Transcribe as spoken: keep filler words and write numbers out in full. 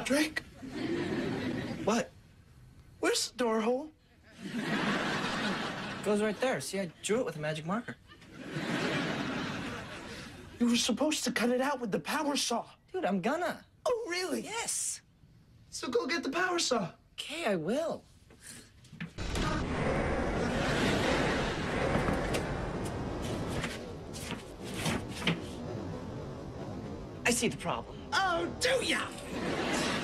Drake? What? Where's the door hole? Goes right there. See, I drew it with a magic marker. You were supposed to cut it out with the power saw. Dude, I'm gonna. Oh, really? Yes. So go get the power saw. Okay, I will. I see the problem. Oh, do ya?